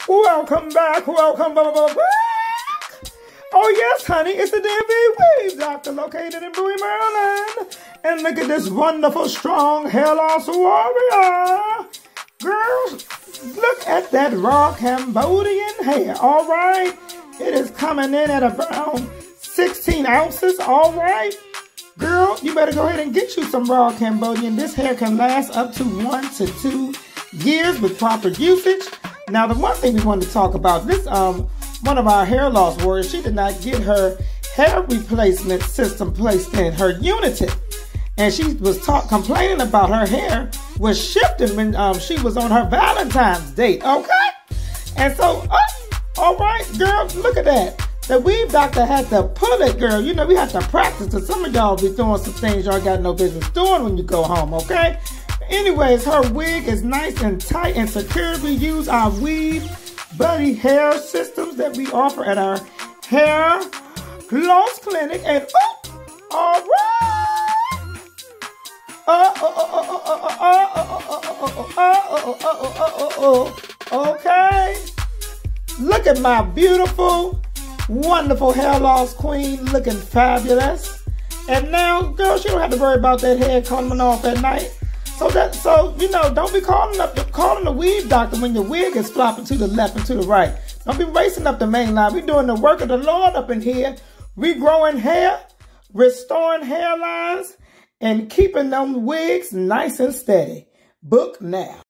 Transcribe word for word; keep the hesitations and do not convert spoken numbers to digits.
Welcome back, welcome back. Oh yes, honey, it's the D M V Weave Doctor located in Bowie, Maryland. And look at this wonderful, strong hair loss warrior. Girls, look at that raw Cambodian hair, all right? It is coming in at around sixteen ounces, all right? Girl, you better go ahead and get you some raw Cambodian. This hair can last up to one to two years with proper usage. Now, the one thing we wanted to talk about, this um one of our hair loss warriors, she did not get her hair replacement system placed in her Unity. And she was talk, complaining about her hair was shifting when um, she was on her Valentine's date, okay? And so, uh, all right, girl, look at that. The Weave Doctor had to pull it, girl. You know, we have to practice, because some of y'all be doing some things y'all got no business doing when you go home, okay? Anyways, her wig is nice and tight and secure. We use our Weave Buddy hair systems that we offer at our hair loss clinic. And, oh, all right. Uh, uh, uh, uh, uh, uh, uh, uh, uh, uh, uh, okay. Look at my beautiful, wonderful hair loss queen, looking fabulous. And now, girl, she don't have to worry about that hair coming off at night. So that, so you know, don't be calling up, calling the Weave Doctor when your wig is flopping to the left and to the right. Don't be racing up the main line. We're doing the work of the Lord up in here, regrowing hair, restoring hairlines, and keeping them wigs nice and steady. Book now.